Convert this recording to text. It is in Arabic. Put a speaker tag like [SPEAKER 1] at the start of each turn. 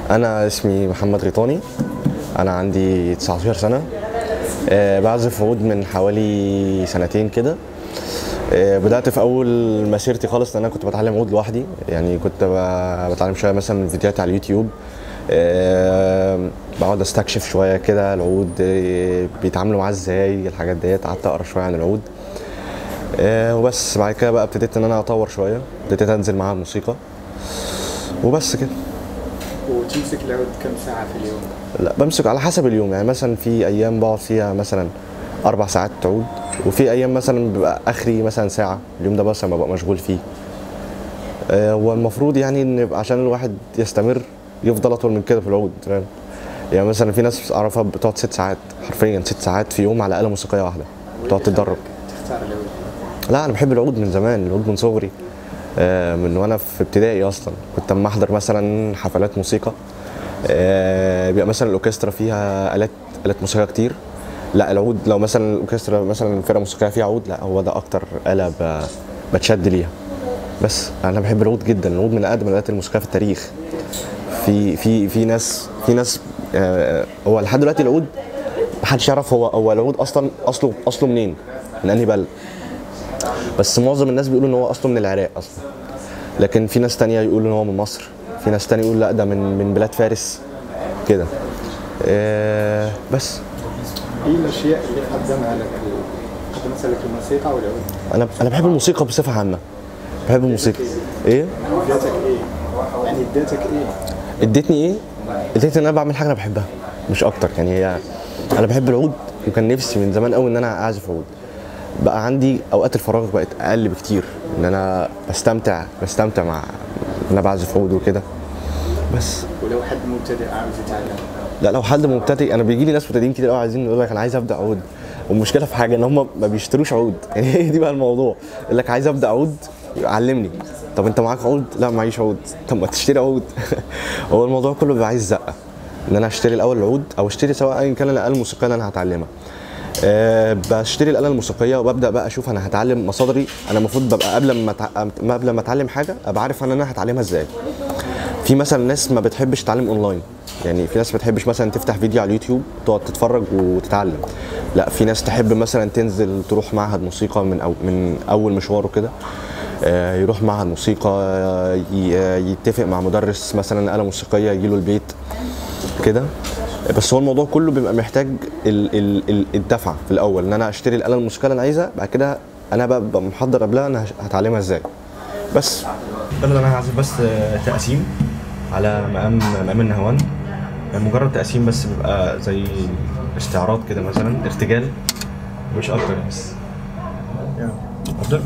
[SPEAKER 1] انا اسمي محمد غيطاني. انا عندي 19 سنه. بعزف عود من حوالي سنتين كده. بدات في اول مسيرتي خالص ان انا كنت بتعلم عود لوحدي، يعني كنت بتعلم شويه مثلا من فيديوهات على اليوتيوب. بقعد استكشف شويه كده العود، بيتعاملوا معاه ازاي، الحاجات ديت. قعدت اقرا شويه عن العود وبس. بعد كده بقى ابتديت ان انا اطور شويه، ابتديت انزل معاه الموسيقى وبس كده.
[SPEAKER 2] وتمسك العود كم ساعة في اليوم؟
[SPEAKER 1] لا، بمسك على حسب اليوم، يعني مثلا في ايام بقعد فيها مثلا 4 ساعات عود، وفي ايام مثلا بيبقى اخري مثلا ساعه. اليوم ده بس لما ببقى مشغول فيه. والمفروض يعني ان عشان الواحد يستمر يفضل اطول من كده في العود، فاهم؟ يعني مثلا في ناس اعرفها بتقعد 6 ساعات، حرفيا 6 ساعات في يوم على آلة موسيقيه واحده بتقعد تتدرب.
[SPEAKER 2] تختار العود؟
[SPEAKER 1] لا، انا بحب العود من زمان، العود من صغري. من وانا في ابتدائي اصلا كنت اما احضر مثلا حفلات موسيقى. بيبقى مثلا الاوركسترا فيها آلات موسيقى كتير. لا، العود لو مثلا الاوركسترا مثلا فرقه موسيقيه فيها عود، لا هو ده اكتر آلة بتشد ليها. بس انا بحب العود جدا، العود من اقدم الآلات الموسيقيه في التاريخ. في ناس هو لحد دلوقتي العود محدش يعرف هو العود اصلا اصله منين، من انهي بلد. بس معظم الناس بيقولوا ان هو اصله من العراق اصلا، لكن في ناس تانية يقولوا ان هو من مصر، في ناس تانية يقول لا ده من بلاد فارس كده. بس
[SPEAKER 2] ايه الاشياء اللي قدمها لك لك الموسيقى والعود؟
[SPEAKER 1] انا بحب الموسيقى بصفه عامه، بحب الموسيقى. ايه
[SPEAKER 2] ادتك ايه؟ يعني ادتك ايه؟
[SPEAKER 1] ادتني ايه؟ ادتني ان انا بعمل حاجه انا بحبها مش اكتر. يعني هي انا بحب العود، وكان نفسي من زمان قوي ان انا اعزف عود. بقى عندي اوقات الفراغ بقت اقل بكتير، ان انا بستمتع مع ان انا بعزف عود وكده. بس
[SPEAKER 2] ولو حد مبتدئ عاوز يتعلم؟
[SPEAKER 1] لا، لو حد مبتدئ، انا بيجي لي ناس مبتدئين كتير قوي عايزين يقول لك انا عايز ابدا عود. والمشكله في حاجه ان هم ما بيشتروش عود يعني هي دي بقى الموضوع. يقول لك عايز ابدا عود، علمني. طب انت معاك عود؟ لا معيش عود. طب ما تشتري عود هو الموضوع كله بيبقى عايز زقه، ان انا اشتري الاول العود، او اشتري سواء ايا كان الآلة الموسيقيه اللي انا هتعلمها. بشتري الآلة الموسيقيه وببدا بقى اشوف انا هتعلم مصادري. انا المفروض ببقى قبل ما اتعلم حاجه ابقى عارف ان انا هتعلمها ازاي. في مثلا ناس ما بتحبش تتعلم اونلاين، يعني في ناس ما بتحبش مثلا تفتح فيديو على اليوتيوب تقعد تتفرج وتتعلم. لا، في ناس تحب مثلا تنزل تروح معهد موسيقى من اول مشواره كده. يروح معهد موسيقى، يتفق مع مدرس مثلا آلة موسيقيه يجيله البيت كده. بس هو الموضوع كله بيبقى محتاج الدفعه في الاول، ان انا اشتري الآلة الموسيقيه اللي انا عايزها. بعد كده انا ببقى محضر قبلها انا هتعلمها ازاي. بس ده اللي انا هعزف بس تقسيم على مقام النهوان. مجرد تقسيم بس، بيبقى زي استعراض كده، مثلا ارتجال مش اكتر. بس ابدا.